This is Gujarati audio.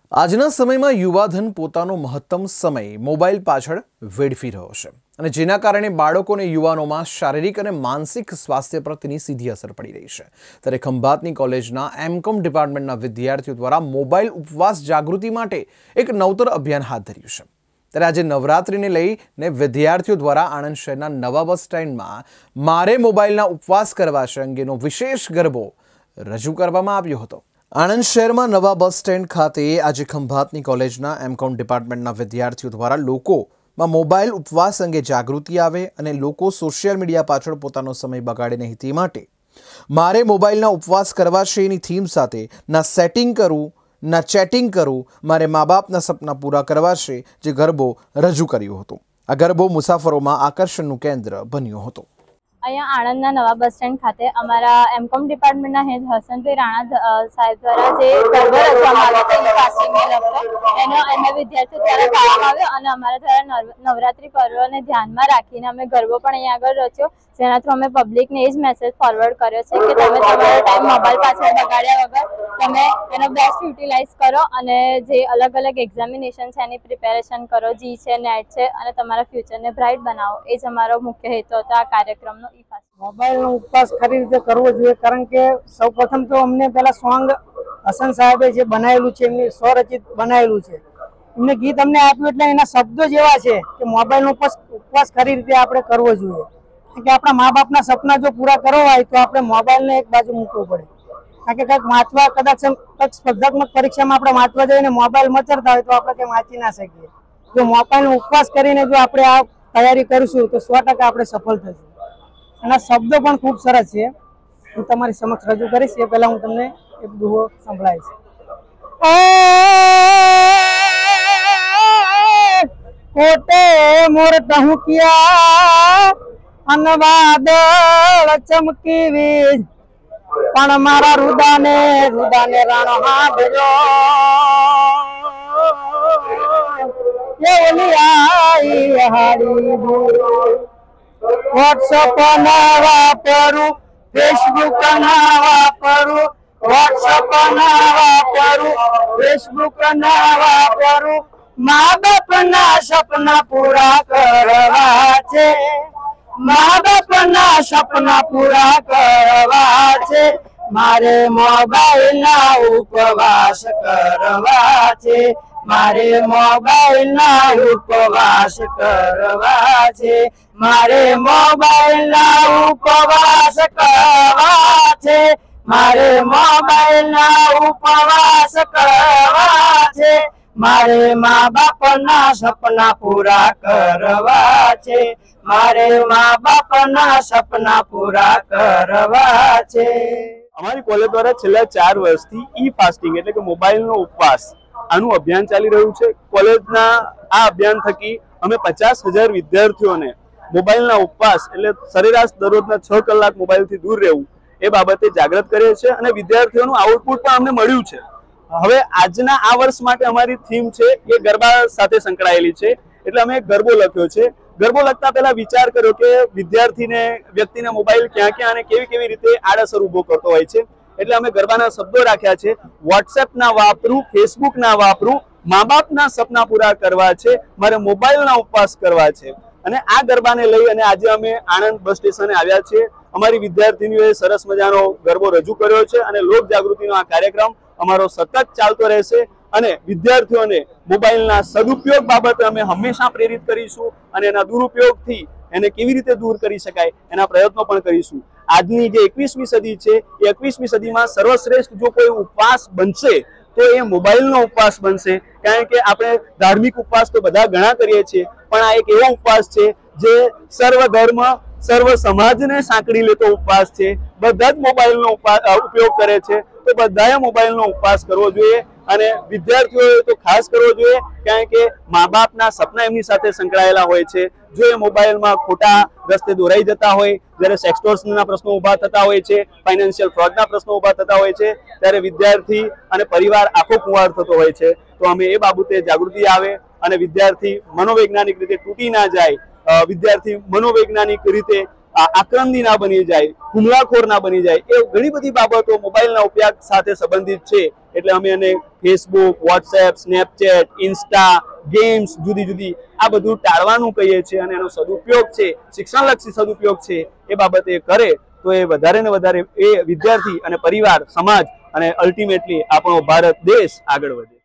આજના સમયમાં યુવાધન પોતાનો મહત્તમ સમય મોબાઈલ પાછળ વેડફી રહ્યો છે અને જેના કારણે બાળકો અને યુવાનોમાં શારીરિક અને માનસિક સ્વાસ્થ્ય પર તેની સીધી અસર પડી રહી છે। ત્યારે ખંભાતની કોલેજના એમકોમ ડિપાર્ટમેન્ટના વિદ્યાર્થીઓ દ્વારા મોબાઈલ ઉપવાસ જાગૃતિ માટે એક નવતર અભિયાન હાથ ધર્યું છે। ત્યારે આજે નવરાત્રિને લઈને વિદ્યાર્થીઓ દ્વારા આણંદ શહેરના નવા બસ સ્ટેન્ડમાં મારે મોબાઈલના ઉપવાસ કરવા છે અંગેનો વિશેષ ગરબો રજૂ કરવામાં આવ્યો હતો। આણંદ શહેરમાં નવા બસ સ્ટેન્ડ ખાતે આજે ખંભાતની કોલેજના એમકોમ ડિપાર્ટમેન્ટના વિદ્યાર્થીઓ દ્વારા લોકોમાં મોબાઈલ ઉપવાસ અંગે જાગૃતિ આવે અને લોકો સોશિયલ મીડિયા પાછળ પોતાનો સમય બગાડે નહીં તે માટે મારે મોબાઈલના ઉપવાસ કરવા છે એની થીમ સાથે ના સેટિંગ કરું ના ચેટિંગ કરું, મારે મા બાપના સપના પૂરા કરવા છે જે ગરબો રજૂ કર્યો હતો। આ ગરબો મુસાફરોમાં આકર્ષણનું કેન્દ્ર બન્યો હતો। અહીંયા આણંદના નવા બસ સ્ટેન્ડ ખાતે અમારા એમકોમ ડિપાર્ટમેન્ટના હેડ હસનભાઈ રાણા સાહેબ દ્વારા જે ગરબો રચવામાં આવ્યો એને વિદ્યાર્થીઓ દ્વારા ગાવામાં આવ્યો અને અમારા દ્વારા નવરાત્રી પર્વને ધ્યાનમાં રાખીને અમે ગરબો પણ અહીંયા આગળ રચ્યો, જેના થ્રુ અમે પબ્લિકને એ જ મેસેજ ફોરવર્ડ કર્યો છે કે તમે તમારો ટાઈમ મોબાઈલ પાછળ બગાડ્યા વગર તમે એનો બેસ્ટ યુટિલાઇઝ કરો અને જે અલગ અલગ એક્ઝામિનેશન છે એની પ્રિપેરેશન કરો, જી છે, નેટ છે અને તમારા ફ્યુચરને બ્રાઇટ બનાવો। એ જ અમારો મુખ્ય હેતુ હતો આ કાર્યક્રમનો। મોબાઈલનો ઉપવાસ ખરી રીતે કરવો જોઈએ, કારણ કે સૌપ્રથમ તો અમને પહેલા સોંગ હસન સાહેબે જે બનાવેલું છે, એમની સ્વરચિત બનાવેલું છે, એમને ગીત અમને આપ્યું એટલે એના શબ્દો જ એવા છે કે મોબાઈલનો ઉપવાસ ખરી રીતે આપણે કરવો જોઈએ। કે આપણા મા બાપના સપના જો પૂરા કરવા હોય તો આપણે મોબાઈલને એક બાજુ મૂકવો પડે, કારણ કે કંઈક વાંચવા કદાચ સ્પર્ધાત્મક પરીક્ષામાં આપણે વાંચવા જઈને મોબાઈલ મચરતા હોય તો આપણે કંઈ વાંચી ના શકીએ। જો મોબાઈલનો ઉપવાસ કરીને જો આપણે આ તૈયારી કરીશું તો 100% આપણે સફળ થશું। એના શબ્દો પણ ખૂબ સરસ છે, હું તમારી સમક્ષ રજૂ કરીશ એ પહેલા હું તમને એક દુહો સંભળાવીશ। કોટે મોર ટહુકિયા અનવાદળ ચમકી વીજ પણ મારા રુદાને રાણો હાંભળ્યો એ ઓલી આઈ હાડી WhatsApp ના વાપરું, Facebook ના વાપરું, WhatsApp ના વાપરું, Facebook ના વાપરું, મા બાપના સપના પૂરા કરવા છે, મા બાપના સપના પૂરા કરવા છે, મારે મોબાઈલના ઉપવાસ કરવા છે, મારે મોબાઈલના ઉપવાસ કરવા છે, મારે મોબાઈલના ઉપવાસ કરવા છે, મારે મોબાઈલના ઉપવાસ કરવા છે, મારે મા બાપના સપના પૂરા કરવા છે, મારે મા બાપના સપના પૂરા કરવા છે। અમારી કોલેજ દ્વારા છેલ્લા 4 વર્ષથી ઈ ફાસ્ટિંગ એટલે કે મોબાઈલનો ઉપવાસ આનું અભિયાન ચાલી રહ્યું છે। કોલેજના આ અભિયાન થકી અમે 50,000 વિદ્યાર્થીઓને મોબાઈલના ઉપવાસ એટલે સરેરાશ દરરોજના 6 કલાક મોબાઈલથી દૂર રહેવું એ બાબતે જાગૃત કરીએ છીએ અને વિદ્યાર્થીઓનું આઉટપુટ પણ અમને મળ્યું છે। હવે આજના આ વર્ષ માટે અમારી થીમ છે એ ગરબા સાથે સંકળાયેલી છે, એટલે અમે ગરબો લખ્યો છે। ગરબો લખતા પહેલા વિચાર કર્યો કે વ્યક્તિને મોબાઈલ ક્યાં ક્યાં અને કેવી કેવી રીતે આડઅસર ઊભો કરતો હોય છે, એટલે અમે ગરબાના શબ્દો રાખ્યા છે, WhatsApp ના વાપરું, Facebook ના વાપરું, મા બાપના સપના પૂરા કરવા છે, મારે મોબાઈલના ઉપવાસ કરવા છે। અને આ ગરબાને લઈ અને આજે અમે આણંદ બસ સ્ટેશને આવ્યા છીએ। અમારી વિદ્યાર્થીનીઓએ સરસ મજાનો ગરબો રજૂ કર્યો છે અને લોક જાગૃતિનો આ કાર્યક્રમ અમારો સતત ચાલતો રહેશે અને વિદ્યાર્થીઓને મોબાઈલના સદુપયોગ બાબતે અમે હંમેશા પ્રેરિત કરીશું અને એના દુરુપયોગથી એને કેવી રીતે દૂર કરી શકાય એના પ્રયત્નો પણ કરીશું। આજની જે 21મી સદી છે એ 21મી સદીમાં સર્વશ્રેષ્ઠ જો કોઈ ઉપવાસ બનશે તો એ મોબાઈલનો ઉપવાસ બનશે, કારણ કે આપણે ધાર્મિક ઉપવાસ તો બધા ઘણા કરીએ છીએ, પણ આ એક એવો ઉપવાસ છે જે સર્વ ધર્મ સર્વ સમાજને સાંકળી લેતો ઉપવાસ છે। બધા જ મોબાઈલનો ઉપયોગ કરે છે તો બધાએ મોબાઈલનો ઉપવાસ કરવો જોઈએ અને વિદ્યાર્થીઓએ તો ખાસ કરવો જોઈએ, કારણ કે મા બાપના સપના એમની સાથે સંકળાયેલા હોય છે। જો એ મોબાઈલમાં ખોટા રસ્તે દોરાઈ જતા હોય, જ્યારે સેક્સટોર્શનના પ્રશ્નો ઊભા થતા હોય છે, ફાઇનાન્શિયલ ફ્રોડના પ્રશ્નો ઊભા થતા હોય છે, ત્યારે વિદ્યાર્થી અને પરિવાર આખો કુંવાર થતો હોય છે। તો અમે એ બાબતે જાગૃતિ આવે અને વિદ્યાર્થી મનોવૈજ્ઞાનિક રીતે તૂટી ના જાય, વિદ્યાર્થી મનોવૈજ્ઞાનિક રીતે આક્રમદી ના બની જાય, હુમલાખોર ના બની જાય, એ ઘણી બધી બાબતો મોબાઈલના ઉપયોગ સાથે સંબંધિત છે. એટલે અમે એને Facebook, WhatsApp, Snapchat, Insta, games જુદી જુદી આ બધું ટાળવાનું કહીએ છીએ અને એનો સદુપયોગ છે, શિક્ષણલક્ષી સદુપયોગ છે, એ બાબતે કરે તો એ વધારે ને વધારે એ વિદ્યાર્થી અને પરિવાર, સમાજ અને અલ્ટિમેટલી આપણો ભારત દેશ આગળ વધે.